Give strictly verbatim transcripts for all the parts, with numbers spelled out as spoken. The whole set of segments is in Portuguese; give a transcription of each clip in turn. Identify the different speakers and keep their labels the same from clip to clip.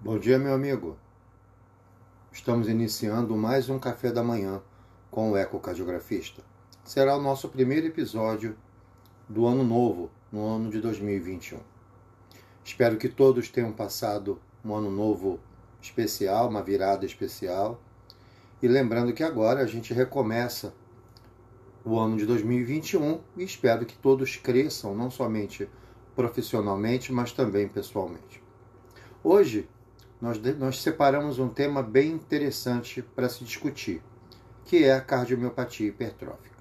Speaker 1: Bom dia, meu amigo. Estamos iniciando mais um café da manhã com o ecocardiografista. Será o nosso primeiro episódio do ano novo, no ano de dois mil e vinte e um. Espero que todos tenham passado um ano novo especial, uma virada especial. E lembrando que agora a gente recomeça o ano de dois mil e vinte e um e espero que todos cresçam, não somente profissionalmente, mas também pessoalmente. Hoje, Nós, nós separamos um tema bem interessante para se discutir, que é a cardiomiopatia hipertrófica.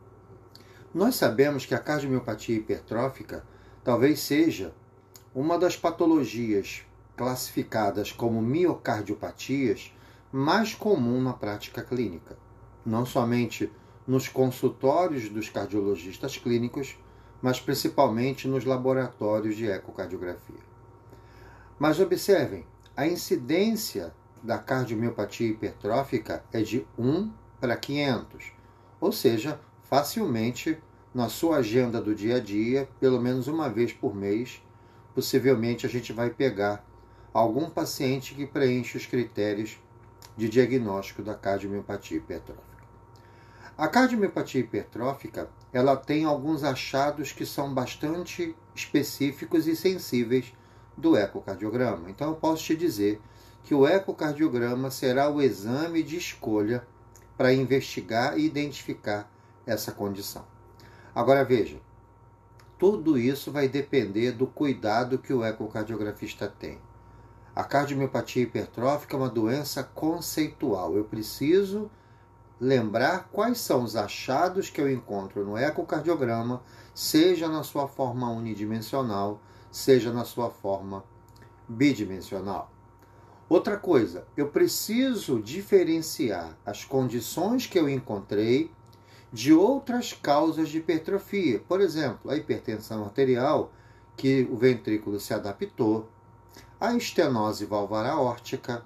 Speaker 1: Nós sabemos que a cardiomiopatia hipertrófica talvez seja uma das patologias classificadas como miocardiopatias mais comum na prática clínica, não somente nos consultórios dos cardiologistas clínicos, mas principalmente nos laboratórios de ecocardiografia. Mas observem, a incidência da cardiomiopatia hipertrófica é de um para quinhentos, ou seja, facilmente na sua agenda do dia a dia, pelo menos uma vez por mês, possivelmente a gente vai pegar algum paciente que preenche os critérios de diagnóstico da cardiomiopatia hipertrófica. A cardiomiopatia hipertrófica, ela tem alguns achados que são bastante específicos e sensíveis do ecocardiograma. Então eu posso te dizer que o ecocardiograma será o exame de escolha para investigar e identificar essa condição. Agora veja, tudo isso vai depender do cuidado que o ecocardiografista tem. A cardiomiopatia hipertrófica é uma doença conceitual. Eu preciso lembrar quais são os achados que eu encontro no ecocardiograma, seja na sua forma unidimensional, seja na sua forma bidimensional. Outra coisa, eu preciso diferenciar as condições que eu encontrei de outras causas de hipertrofia. Por exemplo, a hipertensão arterial, que o ventrículo se adaptou, a estenose valvar aórtica,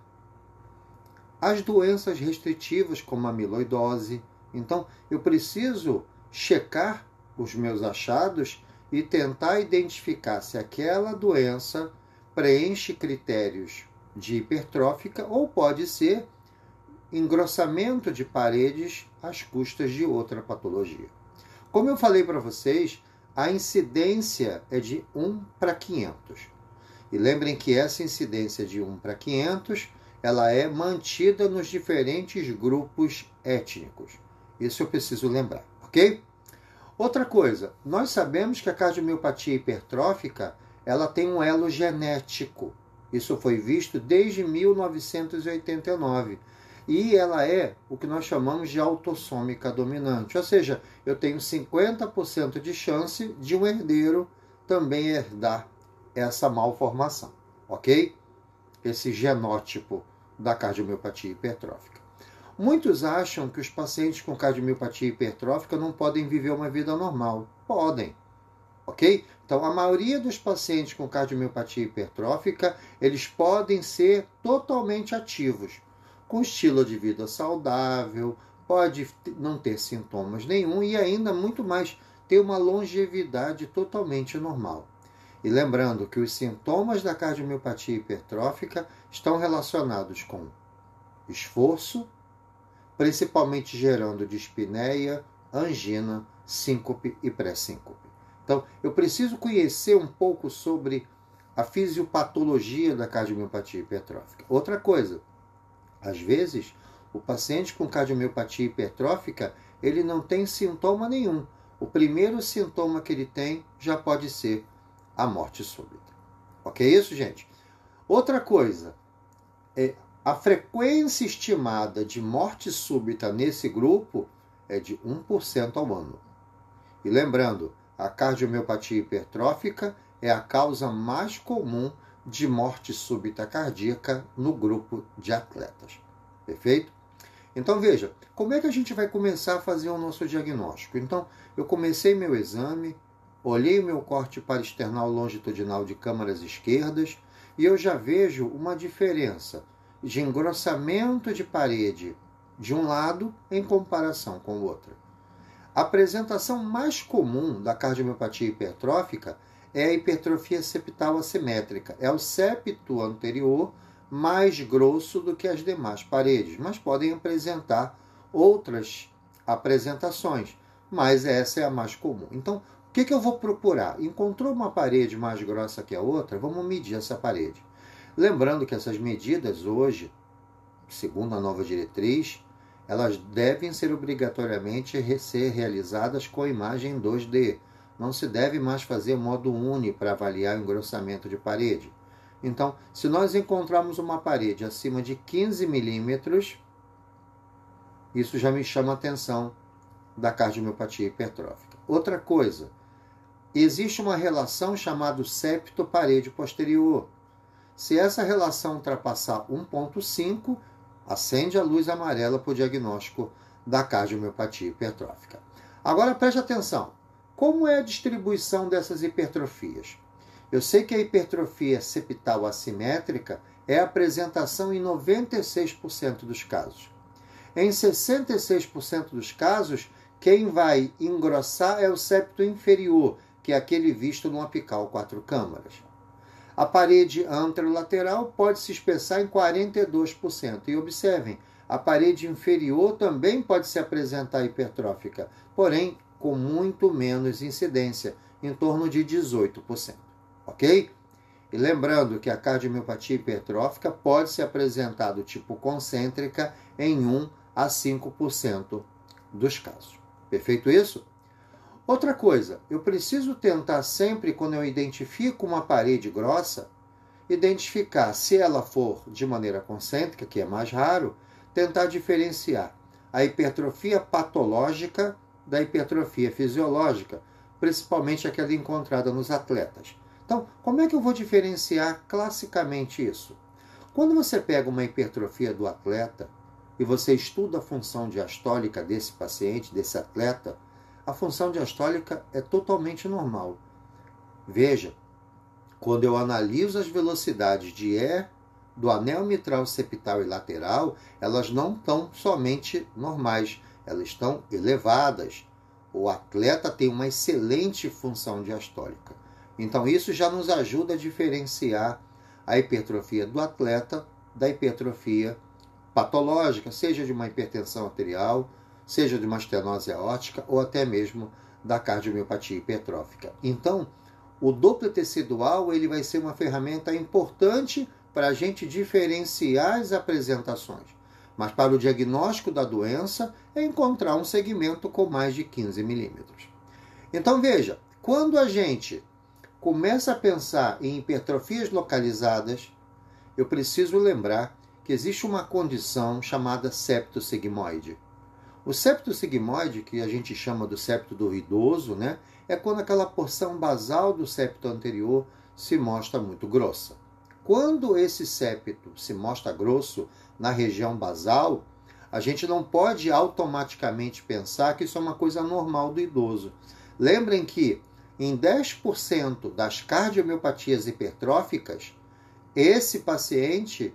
Speaker 1: as doenças restritivas como a amiloidose. Então, eu preciso checar os meus achados e tentar identificar se aquela doença preenche critérios de hipertrófica ou pode ser engrossamento de paredes às custas de outra patologia. Como eu falei para vocês, a incidência é de um para quinhentos. E lembrem que essa incidência de um para quinhentos, ela é mantida nos diferentes grupos étnicos. Isso eu preciso lembrar, ok? Outra coisa, nós sabemos que a cardiomiopatia hipertrófica ela tem um elo genético. Isso foi visto desde mil novecentos e oitenta e nove. E ela é o que nós chamamos de autossômica dominante. Ou seja, eu tenho cinquenta por cento de chance de um herdeiro também herdar essa malformação. Ok? Esse genótipo da cardiomiopatia hipertrófica. Muitos acham que os pacientes com cardiomiopatia hipertrófica não podem viver uma vida normal. Podem, ok? Então, a maioria dos pacientes com cardiomiopatia hipertrófica, eles podem ser totalmente ativos, com estilo de vida saudável, pode não ter sintomas nenhum e ainda muito mais ter uma longevidade totalmente normal. E lembrando que os sintomas da cardiomiopatia hipertrófica estão relacionados com esforço, principalmente gerando dispneia, angina, síncope e pré-síncope. Então, eu preciso conhecer um pouco sobre a fisiopatologia da cardiomiopatia hipertrófica. Outra coisa, às vezes, o paciente com cardiomiopatia hipertrófica, ele não tem sintoma nenhum. O primeiro sintoma que ele tem já pode ser a morte súbita. Ok isso, gente? Outra coisa, é a frequência estimada de morte súbita nesse grupo é de um por cento ao ano. E lembrando, a cardiomiopatia hipertrófica é a causa mais comum de morte súbita cardíaca no grupo de atletas. Perfeito? Então veja, como é que a gente vai começar a fazer o nosso diagnóstico? Então, eu comecei meu exame, olhei o meu corte parasternal longitudinal de câmaras esquerdas e eu já vejo uma diferença de engrossamento de parede de um lado em comparação com o outro. A apresentação mais comum da cardiomiopatia hipertrófica é a hipertrofia septal assimétrica. É o septo anterior mais grosso do que as demais paredes, mas podem apresentar outras apresentações, mas essa é a mais comum. Então, o que, que eu vou procurar? Encontrou uma parede mais grossa que a outra? Vamos medir essa parede. Lembrando que essas medidas hoje, segundo a nova diretriz, elas devem ser obrigatoriamente ser realizadas com imagem dois D. Não se deve mais fazer modo Uni para avaliar o engrossamento de parede. Então, se nós encontrarmos uma parede acima de quinze milímetros, isso já me chama a atenção da cardiomiopatia hipertrófica. Outra coisa, existe uma relação chamada septo parede posterior. Se essa relação ultrapassar um ponto cinco, acende a luz amarela para o diagnóstico da cardiomiopatia hipertrófica. Agora preste atenção, como é a distribuição dessas hipertrofias? Eu sei que a hipertrofia septal assimétrica é a apresentação em noventa e seis por cento dos casos. Em sessenta e seis por cento dos casos, quem vai engrossar é o septo inferior, que é aquele visto no apical quatro câmaras. A parede anterolateral pode se espessar em quarenta e dois por cento. E observem, a parede inferior também pode se apresentar hipertrófica, porém com muito menos incidência, em torno de dezoito por cento. Ok? E lembrando que a cardiomiopatia hipertrófica pode se apresentar do tipo concêntrica em um a cinco por cento dos casos. Perfeito isso? Outra coisa, eu preciso tentar sempre, quando eu identifico uma parede grossa, identificar, se ela for de maneira concêntrica, que é mais raro, tentar diferenciar a hipertrofia patológica da hipertrofia fisiológica, principalmente aquela encontrada nos atletas. Então, como é que eu vou diferenciar classicamente isso? Quando você pega uma hipertrofia do atleta e você estuda a função diastólica desse paciente, desse atleta, a função diastólica é totalmente normal. Veja, quando eu analiso as velocidades de E do anel mitral septal e lateral, elas não estão somente normais, elas estão elevadas. O atleta tem uma excelente função diastólica. Então isso já nos ajuda a diferenciar a hipertrofia do atleta da hipertrofia patológica, seja de uma hipertensão arterial, seja de uma estenose aórtica ou até mesmo da cardiomiopatia hipertrófica. Então, o Doppler tecidual ele vai ser uma ferramenta importante para a gente diferenciar as apresentações. Mas para o diagnóstico da doença é encontrar um segmento com mais de quinze milímetros. Então veja, quando a gente começa a pensar em hipertrofias localizadas, eu preciso lembrar que existe uma condição chamada septo sigmoide. O septo sigmoide, que a gente chama do septo do idoso, né, é quando aquela porção basal do septo anterior se mostra muito grossa. Quando esse septo se mostra grosso na região basal, a gente não pode automaticamente pensar que isso é uma coisa normal do idoso. Lembrem que em dez por cento das cardiomiopatias hipertróficas, esse paciente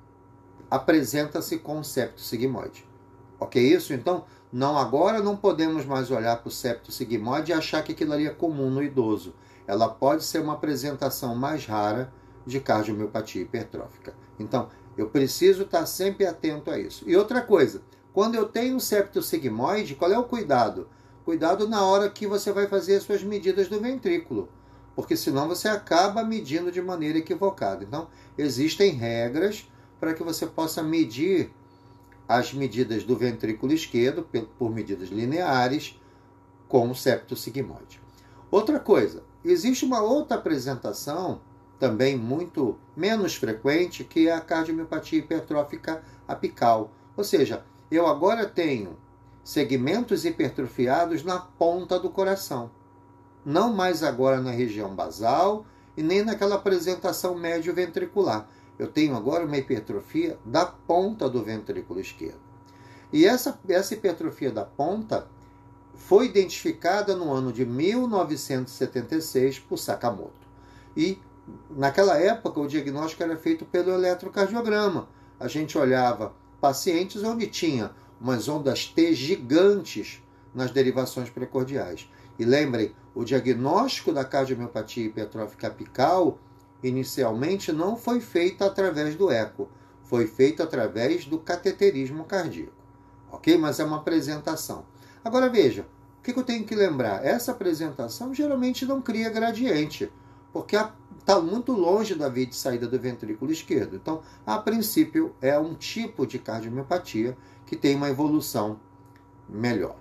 Speaker 1: apresenta-se com septo sigmoide. Ok isso? Então, não, agora não podemos mais olhar para o septo sigmoide e achar que aquilo ali é comum no idoso. Ela pode ser uma apresentação mais rara de cardiomiopatia hipertrófica. Então, eu preciso estar sempre atento a isso. E outra coisa, quando eu tenho um septo sigmoide, qual é o cuidado? Cuidado na hora que você vai fazer as suas medidas do ventrículo, porque senão você acaba medindo de maneira equivocada. Então, existem regras para que você possa medir as medidas do ventrículo esquerdo por medidas lineares com o septo sigmoide. Outra coisa, existe uma outra apresentação também muito menos frequente, que é a cardiomiopatia hipertrófica apical. Ou seja, eu agora tenho segmentos hipertrofiados na ponta do coração. Não mais agora na região basal e nem naquela apresentação médio-ventricular. Eu tenho agora uma hipertrofia da ponta do ventrículo esquerdo. E essa, essa hipertrofia da ponta foi identificada no ano de mil novecentos e setenta e seis por Sakamoto. E naquela época o diagnóstico era feito pelo eletrocardiograma. A gente olhava pacientes onde tinha umas ondas T gigantes nas derivações precordiais. E lembrem, o diagnóstico da cardiomiopatia hipertrófica apical inicialmente não foi feita através do eco, foi feita através do cateterismo cardíaco. Ok? Mas é uma apresentação. Agora veja, o que eu tenho que lembrar? Essa apresentação geralmente não cria gradiente, porque está muito longe da via de saída do ventrículo esquerdo. Então, a princípio, é um tipo de cardiomiopatia que tem uma evolução melhor.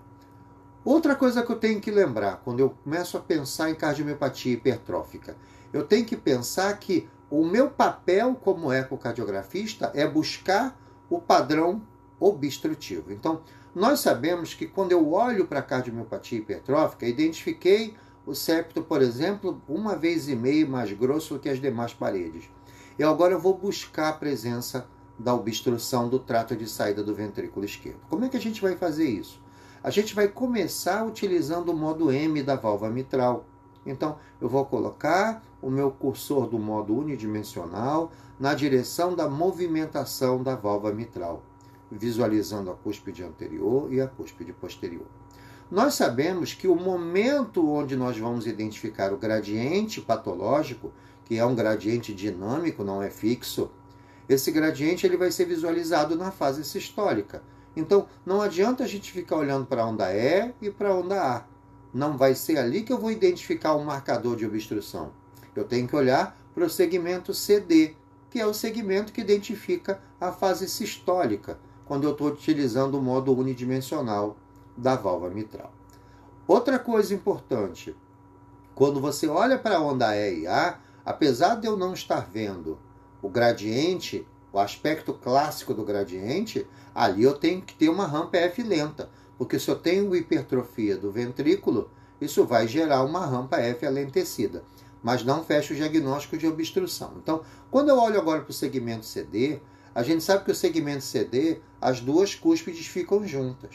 Speaker 1: Outra coisa que eu tenho que lembrar, quando eu começo a pensar em cardiomiopatia hipertrófica, eu tenho que pensar que o meu papel como ecocardiografista é buscar o padrão obstrutivo. Então, nós sabemos que quando eu olho para a cardiomiopatia hipertrófica, identifiquei o septo, por exemplo, uma vez e meio mais grosso do que as demais paredes. E agora eu vou buscar a presença da obstrução do trato de saída do ventrículo esquerdo. Como é que a gente vai fazer isso? A gente vai começar utilizando o modo M da válvula mitral. Então, eu vou colocar o meu cursor do modo unidimensional na direção da movimentação da válvula mitral, visualizando a cúspide anterior e a cúspide posterior. Nós sabemos que o momento onde nós vamos identificar o gradiente patológico, que é um gradiente dinâmico, não é fixo, esse gradiente ele vai ser visualizado na fase sistólica. Então, não adianta a gente ficar olhando para a onda E e para a onda A. Não vai ser ali que eu vou identificar o marcador de obstrução. Eu tenho que olhar para o segmento C D, que é o segmento que identifica a fase sistólica, quando eu estou utilizando o modo unidimensional da válvula mitral. Outra coisa importante, quando você olha para a onda E e A, apesar de eu não estar vendo o gradiente, o aspecto clássico do gradiente, ali eu tenho que ter uma rampa F lenta, porque se eu tenho hipertrofia do ventrículo, isso vai gerar uma rampa F alentecida, mas não fecha o diagnóstico de obstrução. Então, quando eu olho agora para o segmento C D, a gente sabe que o segmento C D, as duas cúspides ficam juntas.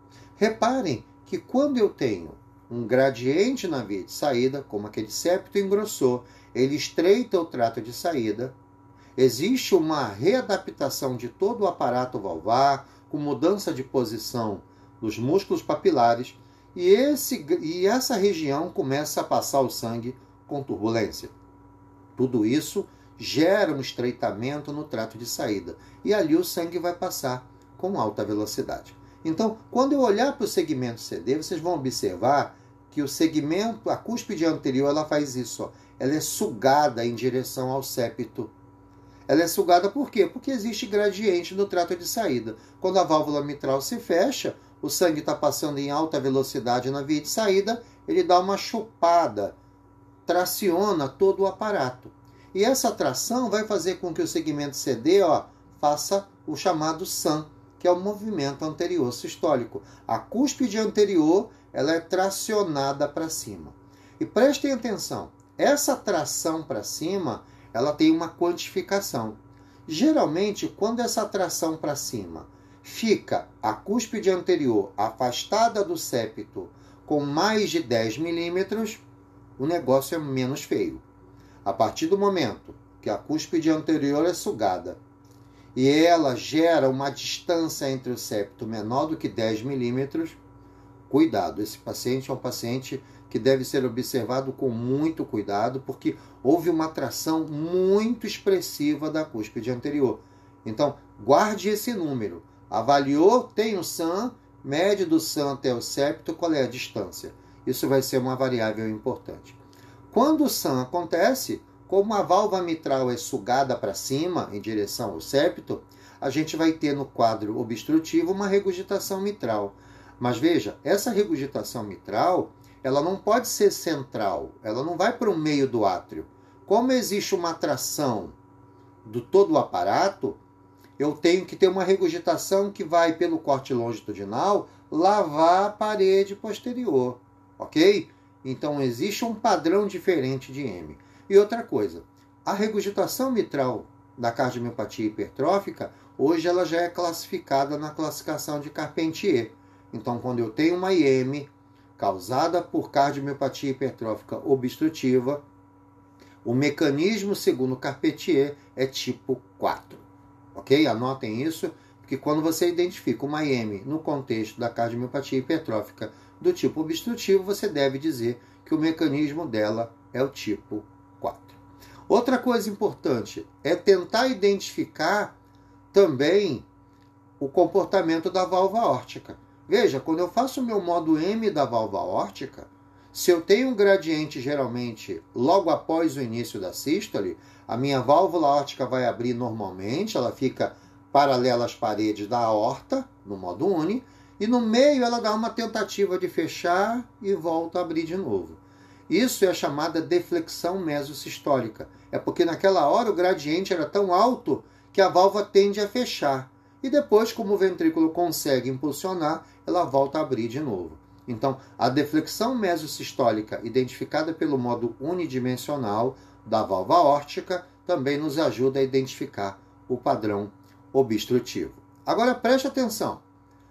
Speaker 1: Reparem que quando eu tenho um gradiente na via de saída, como aquele septo engrossou, ele estreita o trato de saída, existe uma readaptação de todo o aparato valvar, com mudança de posição dos músculos papilares, e, esse, e essa região começa a passar o sangue com turbulência. Tudo isso gera um estreitamento no trato de saída, e ali o sangue vai passar com alta velocidade. Então, quando eu olhar para o segmento C D, vocês vão observar que o segmento, a cúspide anterior, ela faz isso, ó, ela é sugada em direção ao septo. Ela é sugada por quê? Porque existe gradiente no trato de saída. Quando a válvula mitral se fecha, o sangue está passando em alta velocidade na via de saída, ele dá uma chupada, traciona todo o aparato. E essa tração vai fazer com que o segmento C D ó, faça o chamado S A M, que é o movimento anterior sistólico. A cúspide anterior ela é tracionada para cima. E prestem atenção, essa tração para cima ela tem uma quantificação. Geralmente, quando essa tração para cima fica a cúspide anterior afastada do septo com mais de dez milímetros, o negócio é menos feio. A partir do momento que a cúspide anterior é sugada e ela gera uma distância entre o septo menor do que dez milímetros, cuidado, esse paciente é um paciente que deve ser observado com muito cuidado, porque houve uma tração muito expressiva da cúspide anterior. Então, guarde esse número. Avaliou, tem o S A M, mede do S A M até o septo, qual é a distância? Isso vai ser uma variável importante. Quando o S A M acontece, como a válvula mitral é sugada para cima, em direção ao septo, a gente vai ter no quadro obstrutivo uma regurgitação mitral. Mas veja, essa regurgitação mitral, ela não pode ser central, ela não vai para o meio do átrio. Como existe uma tração do todo o aparato, eu tenho que ter uma regurgitação que vai pelo corte longitudinal lavar a parede posterior, ok? Então existe um padrão diferente de M. E outra coisa, a regurgitação mitral da cardiomiopatia hipertrófica, hoje ela já é classificada na classificação de Carpentier. Então, quando eu tenho uma I M causada por cardiomiopatia hipertrófica obstrutiva, o mecanismo, segundo Carpentier, é tipo quatro. Ok? Anotem isso, porque quando você identifica uma I M no contexto da cardiomiopatia hipertrófica do tipo obstrutivo, você deve dizer que o mecanismo dela é o tipo quatro. Outra coisa importante é tentar identificar também o comportamento da válvula aórtica. Veja, quando eu faço o meu modo M da válvula aórtica, se eu tenho um gradiente geralmente logo após o início da sístole, a minha válvula aórtica vai abrir normalmente, ela fica paralela às paredes da aorta, no modo uni, e no meio ela dá uma tentativa de fechar e volta a abrir de novo. Isso é a chamada deflexão mesosistólica. É porque naquela hora o gradiente era tão alto que a válvula tende a fechar. E depois, como o ventrículo consegue impulsionar, ela volta a abrir de novo. Então, a deflexão mesosistólica, identificada pelo modo unidimensional da válvula aórtica, também nos ajuda a identificar o padrão obstrutivo. Agora, preste atenção.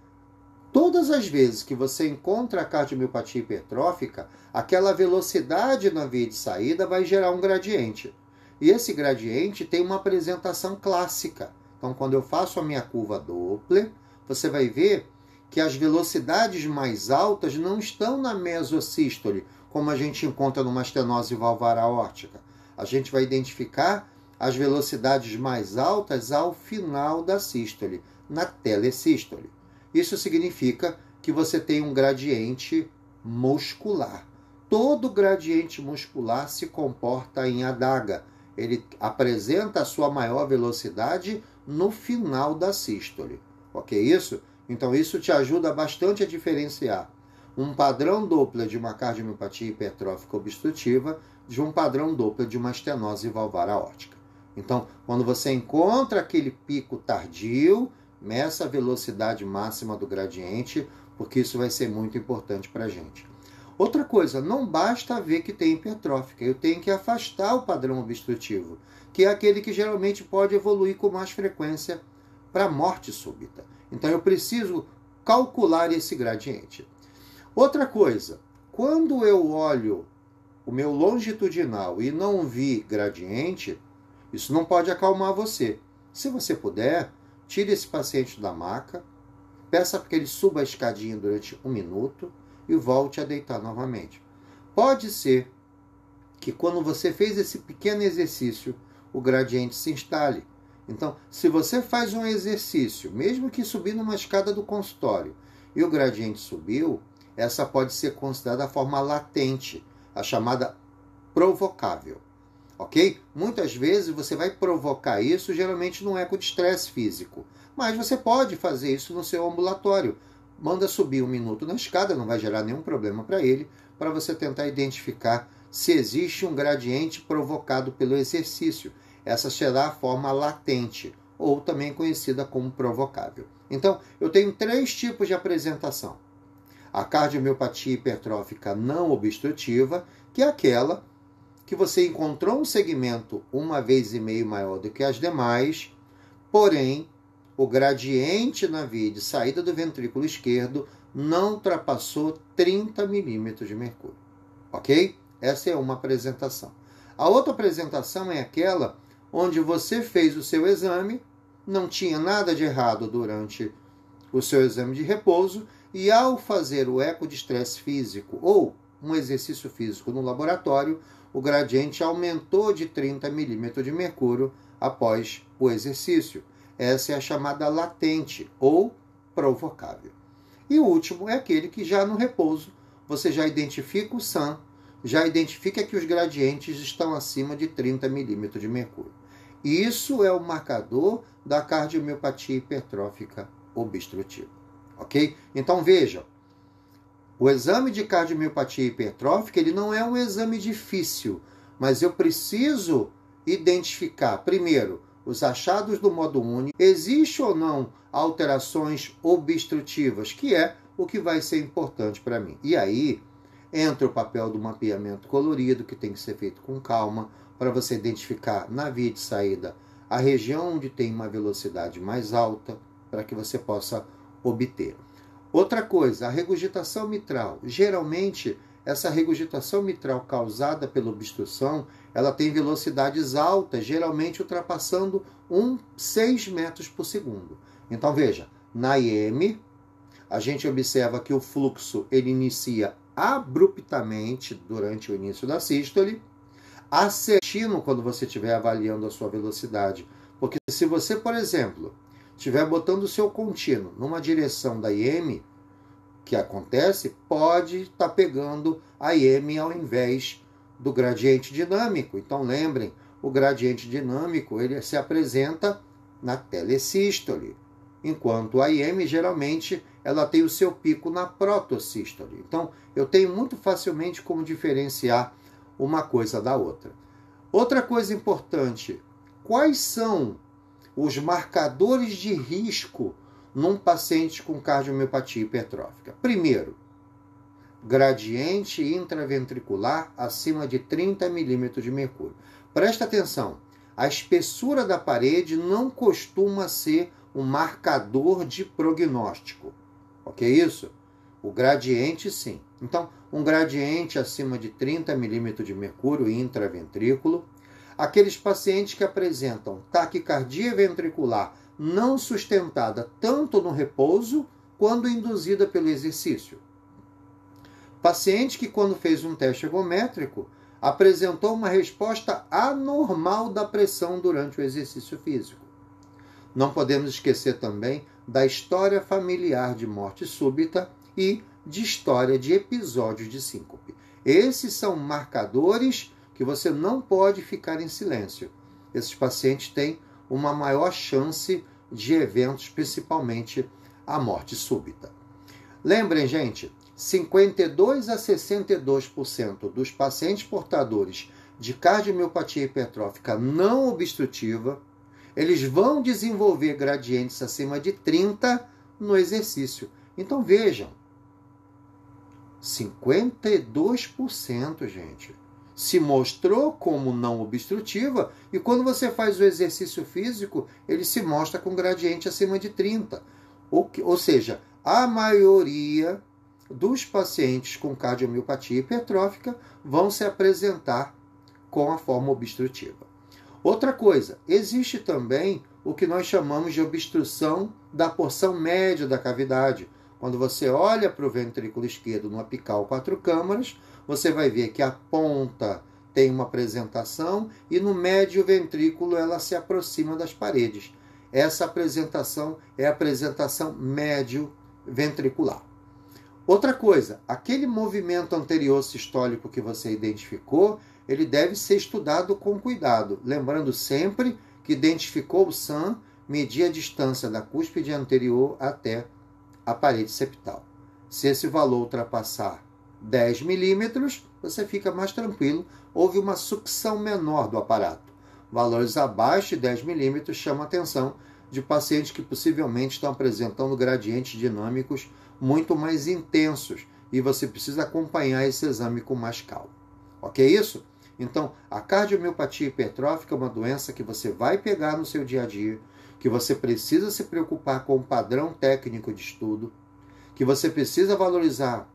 Speaker 1: Todas as vezes que você encontra a cardiomiopatia hipertrófica, aquela velocidade na via de saída vai gerar um gradiente. E esse gradiente tem uma apresentação clássica. Então, quando eu faço a minha curva Doppler, você vai ver que as velocidades mais altas não estão na mesosístole, como a gente encontra numa estenose valvar aórtica. A gente vai identificar as velocidades mais altas ao final da sístole, na telesístole. Isso significa que você tem um gradiente muscular. Todo gradiente muscular se comporta em adaga. Ele apresenta a sua maior velocidade no final da sístole. Ok isso? Então isso te ajuda bastante a diferenciar um padrão Doppler de uma cardiomiopatia hipertrófica obstrutiva de um padrão Doppler de uma estenose valvar aórtica. Então, quando você encontra aquele pico tardio, meça a velocidade máxima do gradiente, porque isso vai ser muito importante para a gente. Outra coisa, não basta ver que tem hipertrófica, eu tenho que afastar o padrão obstrutivo, que é aquele que geralmente pode evoluir com mais frequência para morte súbita. Então eu preciso calcular esse gradiente. Outra coisa, quando eu olho o meu longitudinal e não vi gradiente, isso não pode acalmar você. Se você puder, tire esse paciente da maca, peça para que ele suba a escadinha durante um minuto e volte a deitar novamente. Pode ser que quando você fez esse pequeno exercício, o gradiente se instale. Então, se você faz um exercício, mesmo que subindo uma escada do consultório, e o gradiente subiu, essa pode ser considerada a forma latente, a chamada provocável. Ok? Muitas vezes você vai provocar isso, geralmente num eco de estresse físico. Mas você pode fazer isso no seu ambulatório. Manda subir um minuto na escada, não vai gerar nenhum problema para ele, para você tentar identificar se existe um gradiente provocado pelo exercício. Essa será a forma latente, ou também conhecida como provocável. Então, eu tenho três tipos de apresentação. A cardiomiopatia hipertrófica não obstrutiva, que é aquela que você encontrou um segmento uma vez e meio maior do que as demais, porém, o gradiente na via de saída do ventrículo esquerdo não ultrapassou trinta milímetros de mercúrio. Ok? Essa é uma apresentação. A outra apresentação é aquela onde você fez o seu exame, não tinha nada de errado durante o seu exame de repouso, e ao fazer o eco de estresse físico ou um exercício físico no laboratório, o gradiente aumentou de trinta milímetros de mercúrio após o exercício. Essa é a chamada latente ou provocável. E o último é aquele que já no repouso você já identifica o S A M, já identifica que os gradientes estão acima de trinta milímetros de mercúrio. Isso é o marcador da cardiomiopatia hipertrófica obstrutiva. Ok? Então veja, o exame de cardiomiopatia hipertrófica ele não é um exame difícil, mas eu preciso identificar, primeiro, os achados do modo uni, existe ou não alterações obstrutivas, que é o que vai ser importante para mim. E aí entra o papel do mapeamento colorido, que tem que ser feito com calma, para você identificar na via de saída a região onde tem uma velocidade mais alta, para que você possa obter. Outra coisa, a regurgitação mitral. Geralmente, essa regurgitação mitral causada pela obstrução, ela tem velocidades altas, geralmente ultrapassando um, seis metros por segundo. Então, veja, na I M, a gente observa que o fluxo ele inicia abruptamente durante o início da sístole. assertivo quando você estiver avaliando a sua velocidade. Porque se você, por exemplo, estiver botando o seu contínuo numa direção da I M, que acontece, pode estar tá pegando a I M ao invés do gradiente dinâmico. Então lembrem, o gradiente dinâmico ele se apresenta na telesístole, enquanto a I M geralmente ela tem o seu pico na protossístole. Então eu tenho muito facilmente como diferenciar uma coisa da outra. Outra coisa importante, quais são os marcadores de risco num paciente com cardiomiopatia hipertrófica? Primeiro, gradiente intraventricular acima de trinta milímetros de mercúrio. Presta atenção, a espessura da parede não costuma ser um marcador de prognóstico. Ok isso? O gradiente sim. Então, um gradiente acima de trinta milímetros de mercúrio intraventrículo. Aqueles pacientes que apresentam taquicardia ventricular não sustentada tanto no repouso quanto induzida pelo exercício. Paciente que, quando fez um teste ergométrico, apresentou uma resposta anormal da pressão durante o exercício físico. Não podemos esquecer também da história familiar de morte súbita e de história de episódios de síncope. Esses são marcadores que você não pode ficar em silêncio. Esses pacientes têm uma maior chance de eventos, principalmente a morte súbita. Lembrem, gente, cinquenta e dois a sessenta e dois por cento dos pacientes portadores de cardiomiopatia hipertrófica não obstrutiva, eles vão desenvolver gradientes acima de trinta no exercício. Então vejam, cinquenta e dois por cento, gente, se mostrou como não obstrutiva e quando você faz o exercício físico, ele se mostra com gradiente acima de trinta. Ou, que, ou seja, a maioria dos pacientes com cardiomiopatia hipertrófica vão se apresentar com a forma obstrutiva. Outra coisa, existe também o que nós chamamos de obstrução da porção média da cavidade. Quando você olha para o ventrículo esquerdo no apical quatro câmaras, você vai ver que a ponta tem uma apresentação e no médio ventrículo ela se aproxima das paredes. Essa apresentação é a apresentação médio ventricular. Outra coisa, aquele movimento anterior sistólico que você identificou, ele deve ser estudado com cuidado, lembrando sempre que identificou o S A M, medir a distância da cúspide anterior até a parede septal. Se esse valor ultrapassar dez milímetros, você fica mais tranquilo, houve uma sucção menor do aparato. Valores abaixo de dez milímetros chamam a atenção de pacientes que possivelmente estão apresentando gradientes dinâmicos muito mais intensos e você precisa acompanhar esse exame com mais calma. Ok isso? Então, a cardiomiopatia hipertrófica é uma doença que você vai pegar no seu dia a dia, que você precisa se preocupar com o padrão técnico de estudo, que você precisa valorizar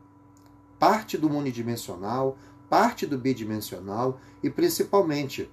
Speaker 1: parte do unidimensional, parte do bidimensional e, principalmente,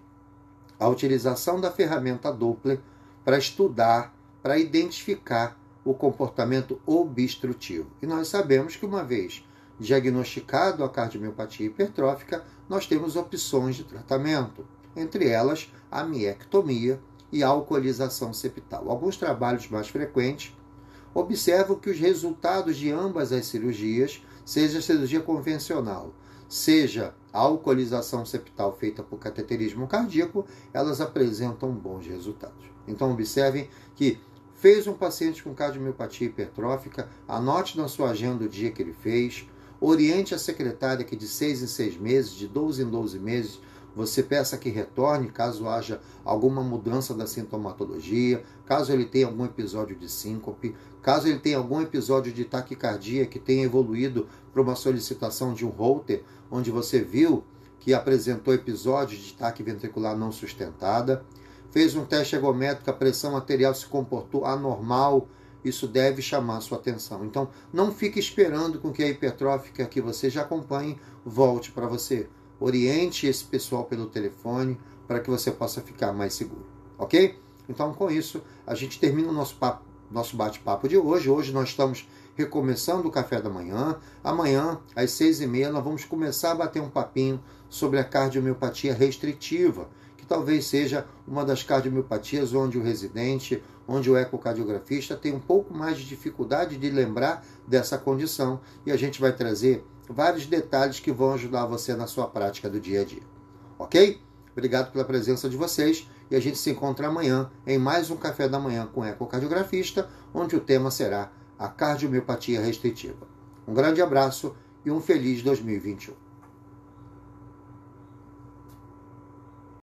Speaker 1: a utilização da ferramenta Doppler para estudar, para identificar o comportamento obstrutivo. E nós sabemos que, uma vez diagnosticado a cardiomiopatia hipertrófica, nós temos opções de tratamento, entre elas a miectomia e a alcoolização septal. Alguns trabalhos mais frequentes observam que os resultados de ambas as cirurgias, seja a cirurgia convencional, seja a alcoolização septal feita por cateterismo cardíaco, elas apresentam bons resultados. Então observem que fez um paciente com cardiomiopatia hipertrófica, anote na sua agenda o dia que ele fez, oriente a secretária que de seis em seis meses, de doze em doze meses, você peça que retorne caso haja alguma mudança da sintomatologia, caso ele tenha algum episódio de síncope, caso ele tenha algum episódio de taquicardia que tenha evoluído para uma solicitação de um Holter, onde você viu que apresentou episódios de taque ventricular não sustentada, fez um teste ergométrico, a pressão arterial se comportou anormal, isso deve chamar a sua atenção. Então, não fique esperando com que a hipertrófica que você já acompanhe volte para você. Oriente esse pessoal pelo telefone para que você possa ficar mais seguro, ok? Então, com isso, a gente termina o nosso papo nosso bate-papo de hoje. Hoje nós estamos recomeçando o café da manhã. Amanhã, às seis e meia, nós vamos começar a bater um papinho sobre a cardiomiopatia restritiva, que talvez seja uma das cardiomiopatias onde o residente, onde o ecocardiografista tem um pouco mais de dificuldade de lembrar dessa condição. E a gente vai trazer vários detalhes que vão ajudar você na sua prática do dia a dia. Ok? Obrigado pela presença de vocês e a gente se encontra amanhã em mais um Café da Manhã com ecocardiografista, onde o tema será a cardiomiopatia restritiva. Um grande abraço e um feliz dois mil e vinte e um.